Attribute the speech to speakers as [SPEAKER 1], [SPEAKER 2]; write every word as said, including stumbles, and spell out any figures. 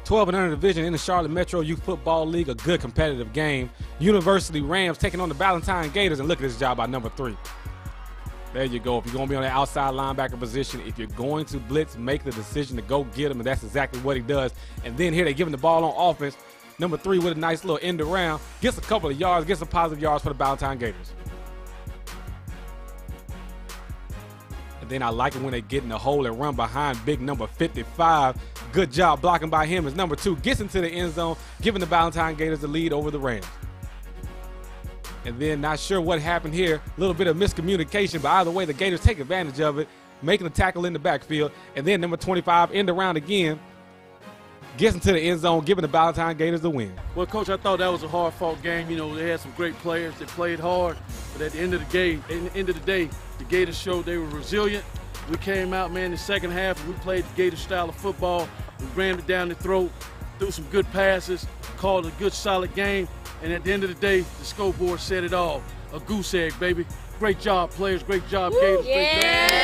[SPEAKER 1] twelve and under division in the Charlotte Metro Youth Football League, a good competitive game. University Rams taking on the Ballantyne Gators, and look at this job by number three. There you go. If you're going to be on the outside linebacker position, if you're going to blitz, make the decision to go get him, and that's exactly what he does. And then here they give him the ball on offense. Number three with a nice little end around, gets a couple of yards, gets some positive yards for the Ballantyne Gators. And then I like it when they get in the hole and run behind big number fifty-five. Good job blocking by him as number two gets into the end zone, giving the Ballantyne Gators the lead over the Rams. And then not sure what happened here, a little bit of miscommunication, but either way the Gators take advantage of it, making a tackle in the backfield. And then number twenty-five end around again, gets into the end zone, giving the Ballantyne Gators the win.
[SPEAKER 2] Well, Coach, I thought that was a hard-fought game. You know, they had some great players. They played hard. But at the end of the game, at the end of the day, the Gators showed they were resilient. We came out, man, in the second half, and we played the Gator style of football. We ran it down the throat, threw some good passes, called a good, solid game. And at the end of the day, the scoreboard said it all. A goose egg, baby. Great job, players. Great job, Gators.
[SPEAKER 3] Yeah.
[SPEAKER 2] Great job.